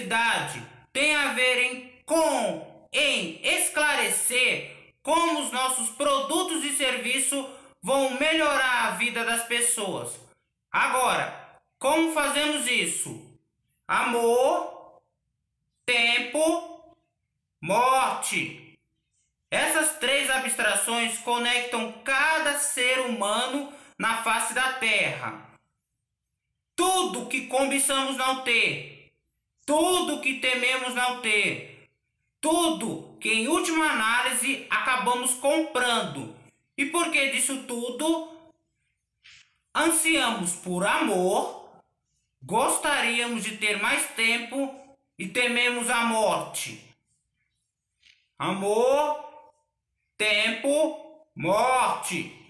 necessidade tem a ver em esclarecer como os nossos produtos e serviços vão melhorar a vida das pessoas. Agora, como fazemos isso? Amor, tempo, morte. Essas três abstrações conectam cada ser humano na face da Terra. Tudo que cobiçamos não ter, tudo que tememos não ter, tudo que em última análise acabamos comprando. E por que disso tudo? Ansiamos por amor, gostaríamos de ter mais tempo e tememos a morte. Amor, tempo, morte.